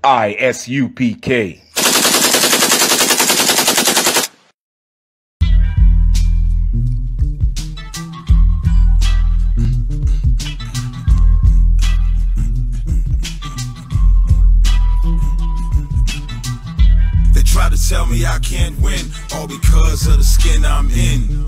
ISUPK. They try to tell me I can't win, all because of the skin I'm in.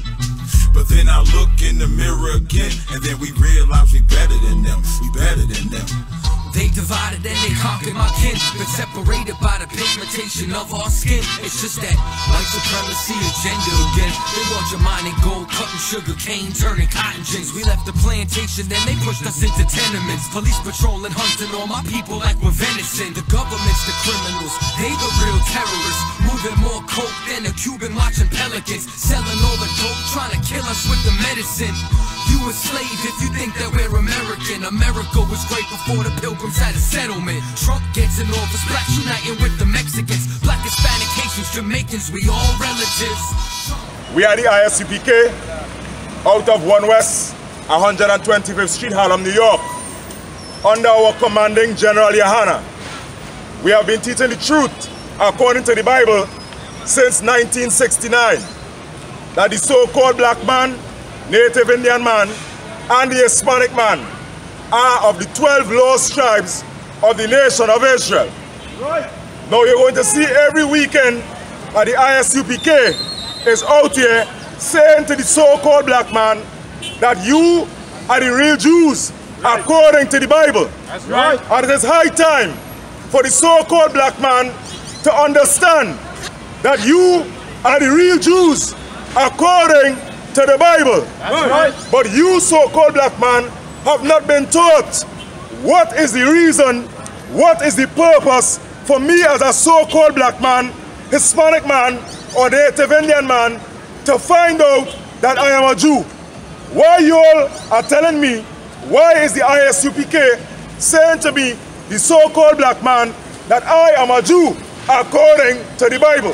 But then I look in the mirror again, and then we realize we better than them, we better than them. They divided and they conquered my kin, but separated by the pigmentation of our skin. It's just that white supremacy agenda again. They want your mind in gold, cutting sugar cane, turning cotton gins. We left the plantation, then they pushed us into tenements. Police patrolling, hunting all my people like we're venison. The government's the criminals, they the real terrorists. Moving more coke than a Cuban watching pelicans. Selling all the dope, trying to kill us with the medicine. You a slave if you think that we're American. America was great before the Pilgrims had a settlement. Trump gets in office, blacks uniting with the Mexicans. Black, Hispanic, Haitians, Jamaicans, we all relatives. We are the ISUPK out of 1 West 125th Street, Harlem, New York. Under our commanding General Yahanna. We have been teaching the truth according to the Bible since 1969. That the so-called black man, Native Indian man, and the Hispanic man are of the 12 lost tribes of the nation of Israel. Right. Now you're going to see every weekend that the ISUPK is out here saying to the so-called black man that you are the real Jews according to the Bible. That's right. And it is high time for the so-called black man to understand that you are the real Jews according to the Bible. That's right. But you so-called black man have not been taught what is the reason, what is the purpose for me as a so-called black man, Hispanic man, or Native Indian man to find out that I am a Jew. Why you all are telling me, why is the ISUPK saying to me, the so-called black man, that I am a Jew according to the Bible?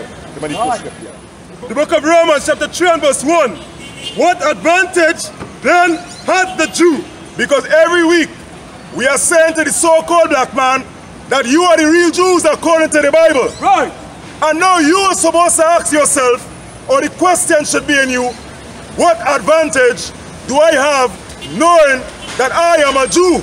The book of Romans chapter 3 and verse 1. What advantage then hath the Jew? Because every week we are saying to the so-called black man that you are the real Jews according to the Bible. Right. And now you are supposed to ask yourself, or the question should be in you, what advantage do I have knowing that I am a Jew?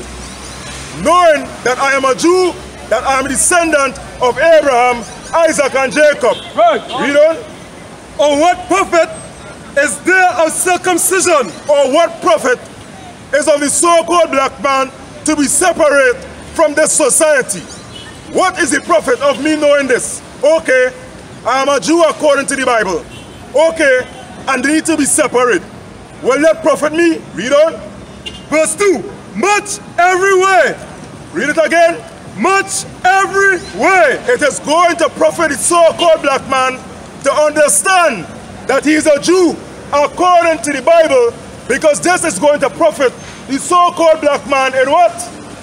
Knowing that I am a Jew, that I am a descendant of Abraham, Isaac, and Jacob. Right. Read on. Or what profit is there of circumcision? Or what profit is of the so-called black man to be separate from this society? What is the profit of me knowing this? Okay, I am a Jew according to the Bible. Okay, and they need to be separate. Will that profit me? Read on. Verse 2. Much every way. Read it again. Much every way. It is going to profit the so-called black man to understand that he is a Jew according to the Bible, because this is going to profit the so-called black man in what?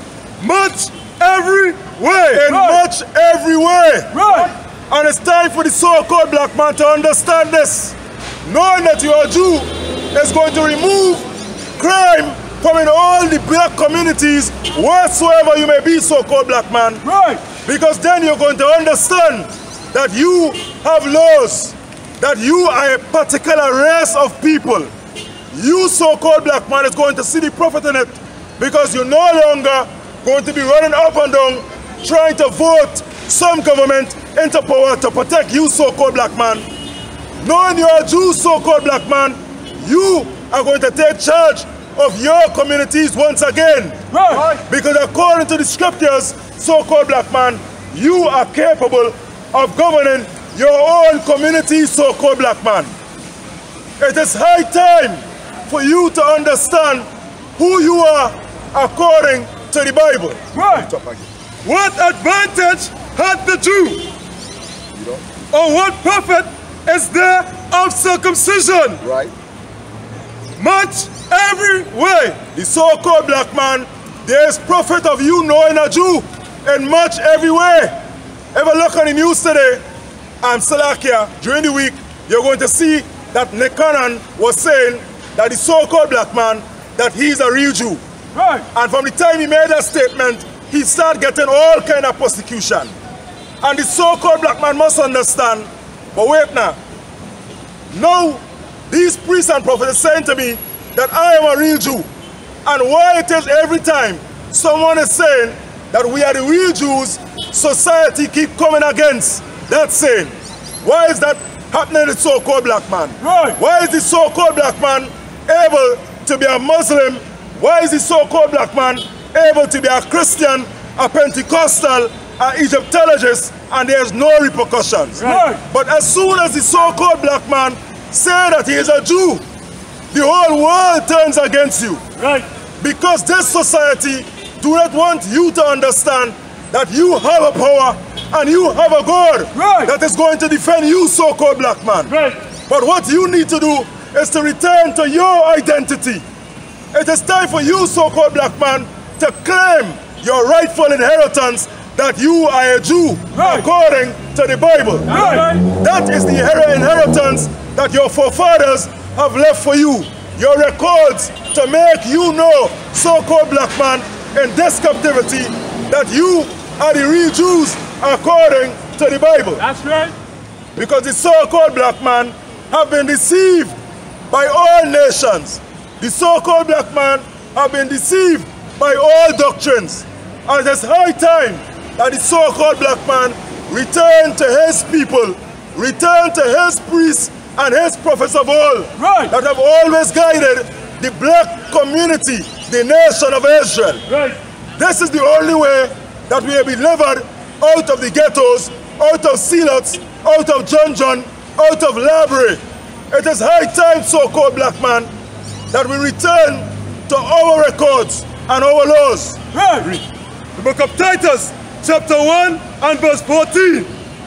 Much every way. In much every way. Right. And it's time for the so-called black man to understand this. Knowing that you are a Jew is going to remove crime from in all the black communities, whatsoever you may be, so-called black man. Right. Because then you're going to understand that you have laws, that you are a particular race of people. You so-called black man is going to see the profit in it, because you're no longer going to be running up and down trying to vote some government into power to protect you so-called black man. Knowing you're a Jew so-called black man, you are going to take charge of your communities once again. Right. Because according to the scriptures, so-called black man, you are capable of governing your own community, so-called black man. It is high time for you to understand who you are according to the Bible. Right. What advantage hath the Jew? Or what profit is there of circumcision? Right. Much every way. The so-called black man, there is profit of you knowing a Jew in much every way. Ever look on the news today, Salakia, during the week, you're going to see that Nick Cannon was saying that the so-called black man, that he's a real Jew. Right. And from the time he made that statement, he started getting all kind of persecution. And the so-called black man must understand, but wait now. Now, these priests and prophets are saying to me that I am a real Jew. And why it is every time someone is saying that we are the real Jews, society keep coming against that saying. Why is that happening to the so-called black man? Right. Why is the so-called black man able to be a Muslim? Why is the so-called black man able to be a Christian, a Pentecostal, an Egyptologist, and there's no repercussions? Right. But as soon as the so-called black man say that he is a Jew, the whole world turns against you. Right. Because this society do not want you to understand that you have a power and you have a God that is going to defend you, so-called black man. Right. But what you need to do is to return to your identity. It is time for you, so-called black man, to claim your rightful inheritance that you are a Jew according to the Bible. That is the inheritance that your forefathers have left for you. Your records to make you know, so-called black man, in this captivity, that you are the real Jews according to the Bible. That's right. Because the so-called black man have been deceived by all nations. The so-called black man have been deceived by all doctrines. And it is high time that the so-called black man return to his people, return to his priests and his prophets of old that have always guided the black community, the nation of Israel. Right. This is the only way that we will be delivered out of the ghettos, out of Silots, out of John, out of Library. It is high time, so-called black man, that we return to our records and our laws. Right. The book of Titus, chapter 1 and verse 14.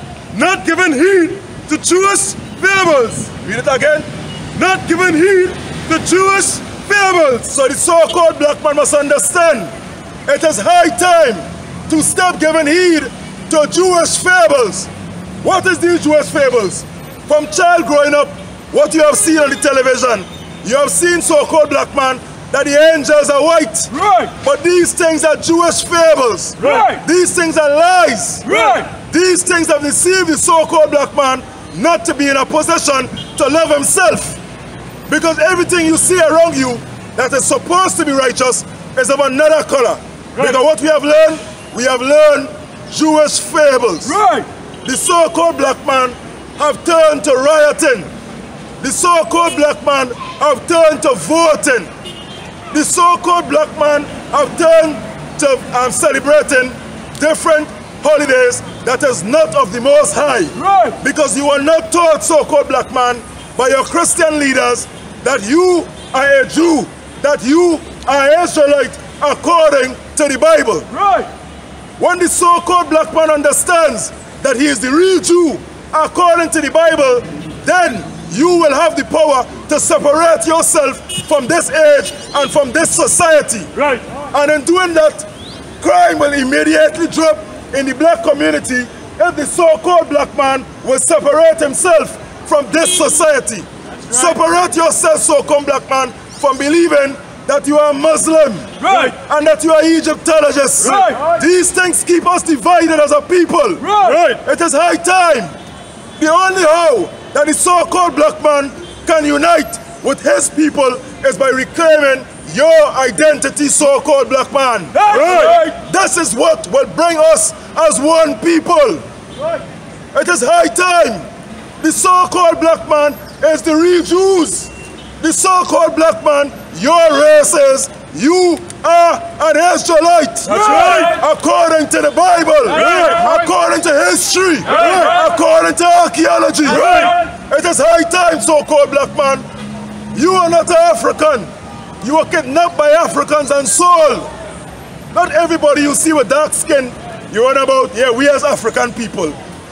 Not giving heed to Jewish fables. Read it again. Not giving heed to Jewish fables. So the so-called black man must understand it is high time to stop giving heed to Jewish fables. What is these Jewish fables? From child growing up, what you have seen on the television, you have seen, so-called black man, that the angels are white. Right. But these things are Jewish fables. Right. These things are lies. Right. These things have deceived the so-called black man not to be in a position to love himself. Because everything you see around you that is supposed to be righteous is of another color. Right. Because what we have learned Jewish fables. Right. The so-called black man have turned to rioting. The so-called black man have turned to voting. The so-called black man have turned to celebrating different holidays that is not of the Most High. Right. Because you are not taught, so-called black man, by your Christian leaders that you are a Jew, that you are an Israelite according to the Bible. Right. When the so-called black man understands that he is the real Jew according to the Bible, then you will have the power to separate yourself from this age and from this society. Right. And in doing that, crime will immediately drop in the black community if the so-called black man will separate himself from this society. Right. Separate yourself, so-called black man, from believing that you are Muslim. Right. And that you are Egyptologist. Right. These things keep us divided as a people. Right. It is high time. The only how that the so-called black man can unite with his people is by reclaiming your identity, so-called black man. Right. This is what will bring us as one people. Right. It is high time. The so-called black man is the real Jews. The so-called black man, your race is, you are an Israelite. That's right. According to the Bible. Right. According to history. Right. According to archaeology. Right. It is high time, so-called black man. You are not African. You were kidnapped by Africans and sold. Not everybody you see with dark skin, you run about, yeah, we as African people.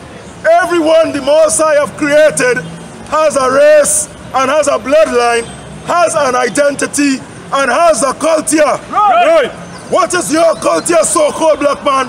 Everyone the Most High have created has a race and has a bloodline, has an identity, and has a culture. Right. What is your culture, so-called black man?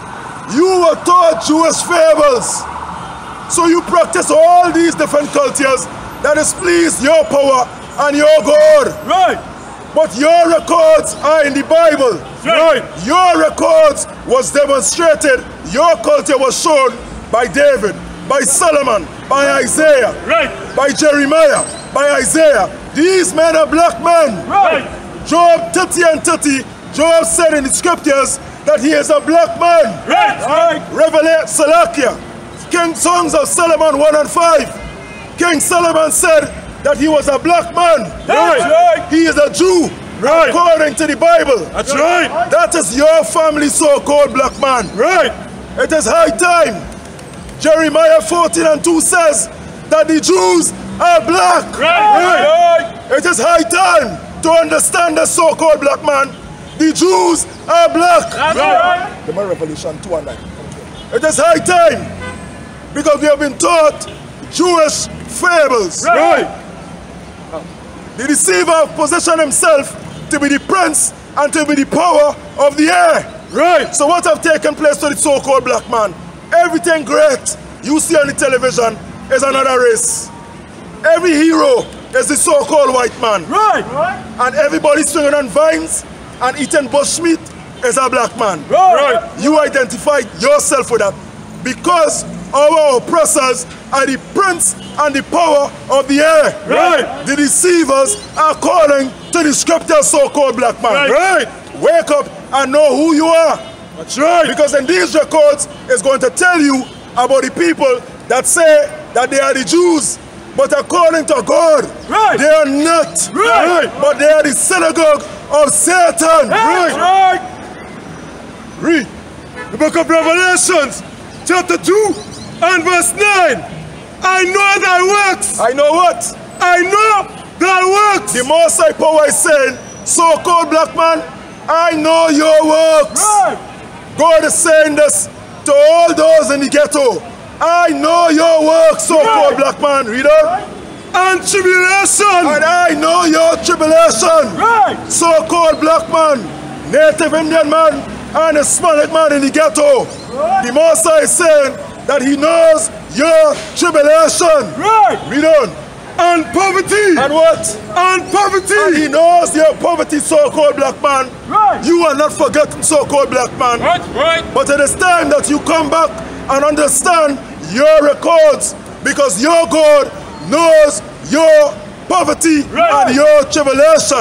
You were taught Jewish fables. So you practice all these different cultures that displease your power and your God. Right. But your records are in the Bible. Right. Your records was demonstrated, your culture was shown by David, by Solomon, by Isaiah, by Jeremiah, by Isaiah. These men are black men. Job 30 and 30, Job said in the scriptures that he is a black man. Revelation, Salakia, King Songs of Solomon 1 and 5. King Solomon said that he was a black man. He is a Jew. According to the Bible. That's right. That is your family so-called black man. It is high time. Jeremiah 14 and 2 says that the Jews are black. It is high time to understand the so-called black man. The Jews are black. The Revelation 2 and 9. It is high time because we have been taught Jewish fables. The deceiver have positioned himself to be the prince and to be the power of the air. So what have taken place to the so-called black man? Everything great you see on the television is another race. Every hero is the so-called white man. And everybody swinging on vines and eating bushmeat is a black man. You identify yourself with that because our oppressors are the prince and the power of the air. The deceivers are calling to the scripture so-called black man. Wake up and know who you are. That's right. Because in these records, it's going to tell you about the people that say that they are the Jews. But according to God, they are not. But they are the synagogue of Satan. Read. The book of Revelations, chapter 2 and verse 9. I know thy works. I know what? I know thy works. The Most High Power is saying, so-called black man, I know your works. God is saying this to all those in the ghetto. I know your works, so-called black man. Read on. And tribulation. And I know your tribulation. So-called black man, Native Indian man, and Hispanic man in the ghetto. The Most High is saying that he knows your tribulation. Read on. And poverty. And what? And poverty. And he knows your poverty, so-called black man. You are not forgotten, so-called black man. But it is time that you come back and understand your records, because your God knows your poverty and your tribulation.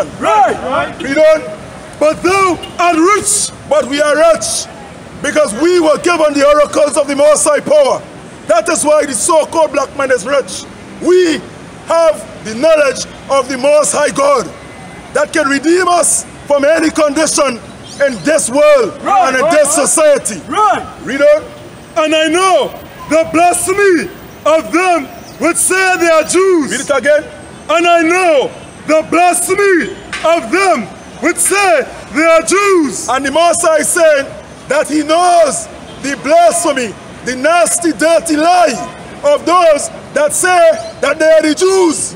Read on. But thou art rich. But we are rich because we were given the oracles of the Most High Power. That is why the so-called black man is rich. We have the knowledge of the Most High God that can redeem us from any condition in this world and in this society. Read on. And I know the blasphemy of them which say they are Jews. Read it again. And I know the blasphemy of them which say they are Jews. And the Most High is saying that he knows the blasphemy, the nasty, dirty lie of those that say that they are the Jews.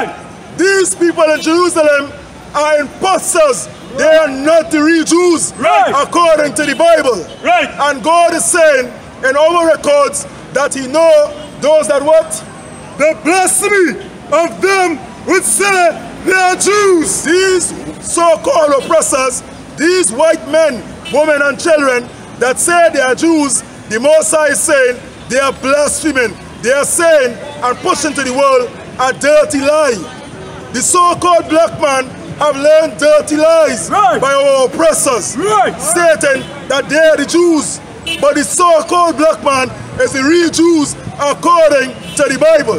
These people in Jerusalem are imposters. They are not the real Jews, according to the Bible. And God is saying in our records that he knows those that what? The blasphemy of them which say they are Jews. These so-called oppressors, these white men, women and children that say they are Jews, the Most High is saying they are blaspheming. They are saying and pushing to the world a dirty lie. The so-called black man have learned dirty lies by our oppressors, stating that they are the Jews. But the so-called black man is the real Jews according to the Bible.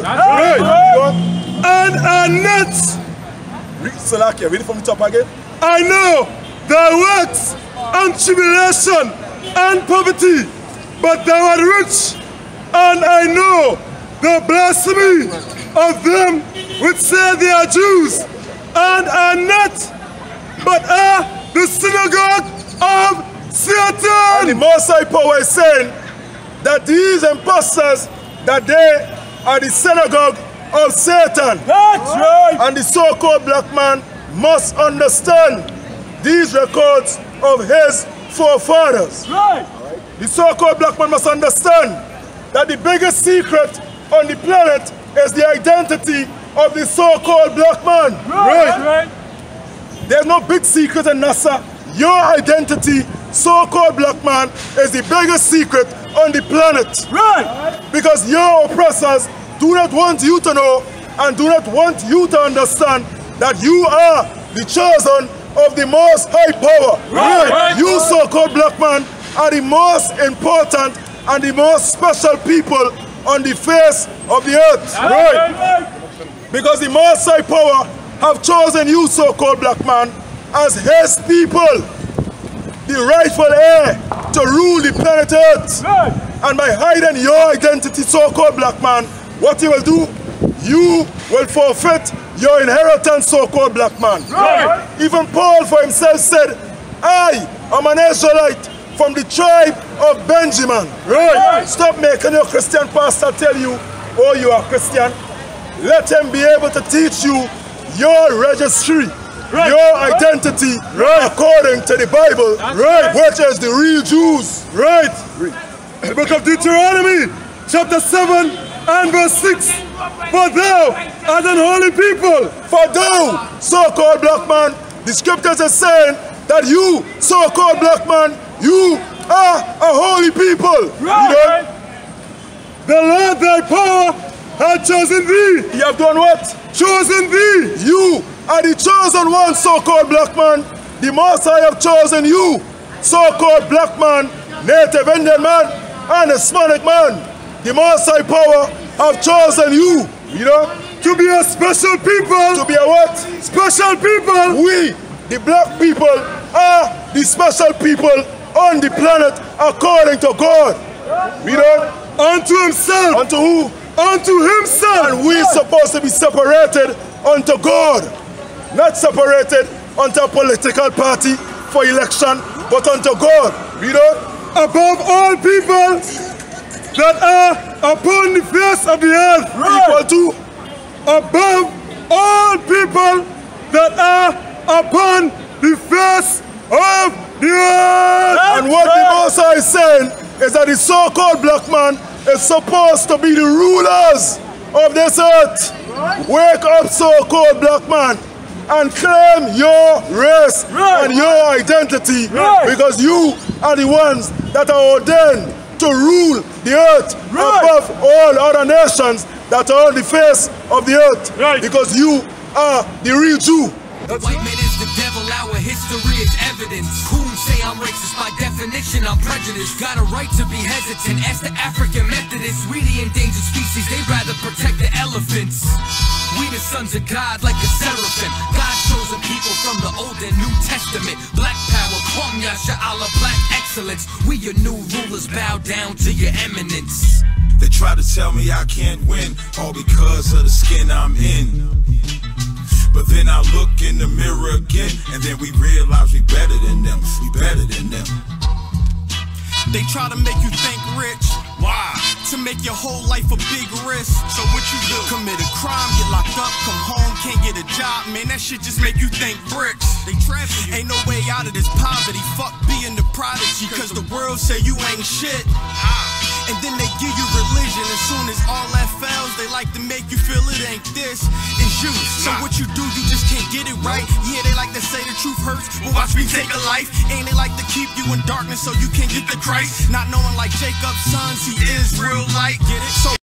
And are not. Salakia, read it from the top again. I know thy works and tribulation and poverty, but thou art rich. And I know the blasphemy of them which say they are Jews and are not, but are the synagogue of Satan. And the Most High Power is saying that these impostors, that they are the synagogue of Satan. That's right. And the so-called black man must understand these records of his forefathers. The so-called black man must understand that the biggest secret on the planet is the identity of the so-called black man. There's no big secret in NASA. your identity, so-called black man, is the biggest secret on the planet. Right. Because your oppressors do not want you to know and do not want you to understand that you are the chosen of the most high power. Right. You so-called black man are the most important and the most special people on the face of the earth. Right. Because the most high power have chosen you, so-called black man, as his people, the rightful heir to rule the planet Earth. Right. And by hiding your identity, so-called black man, what you will do, you will forfeit your inheritance, so-called black man. Right. Even Paul for himself said, I am an Israelite from the tribe of Benjamin. Right. Stop making your Christian pastor tell you, oh, you are Christian. Let him be able to teach you your registry, right, your identity, right, according to the Bible, right, which is the real Jews. Right. The book of Deuteronomy, chapter 7 and verse 6. For thou art an holy people. For thou, so-called black man, the scriptures are saying that you, so-called black man, you are a holy people. Right. You know? The Lord thy power hath chosen thee. You have done what? Chosen thee. You are the chosen one, so-called black man. The Most High have chosen you, so-called black man, Native Indian man, and Hispanic man. The Most High power have chosen you, you know, to be a special people. to be a what? Special people. We, the black people, are the special people on the planet according to God. You know? Unto himself. Unto who? Unto himself. And we're supposed to be separated unto God. Not separated unto a political party for election, but unto God. You know? Above all people that are upon the face of the earth. Equal to? Above all people that are upon the face of the earth. And what the Most High is saying is that the so-called black man is supposed to be the rulers of this earth. Wake up, so-called black man, and claim your race and your identity, because you are the ones that are ordained to rule the earth above all other nations that are on the face of the earth, because you are the real Jew. The white man is the devil, our history is evidence. Coons say I'm racist, by definition I'm prejudiced. Got a right to be hesitant, ask the African Methodists. We the endangered species, they'd rather protect the elephants. We the sons of God like a seraphim. God chosen people from the Old and New Testament. Black power, Kwam Yasha Allah, black excellence. We your new rulers, bow down to your eminence. They try to tell me I can't win, all because of the skin I'm in. But then I look in the mirror again, and then we realize we better than them. We better than them. They try to make you think rich. Why? To make your whole life a big risk. So what you do? Commit a crime, get locked up, come home, can't get a job. Man, that shit just make you think bricks. They trapping you. Ain't no way out of this poverty. Fuck being the prodigy, cause the world say you ain't shit. And then they give you religion. As soon as all that fails, they like to make you feel it ain't this, it's you. So what you do, you just can't get it right. Yeah, they like to say the truth hurts, but watch me take a life. And they like to keep you in darkness so you can't get the Christ. Not knowing like Jacob's sons, he is real light. Get it? So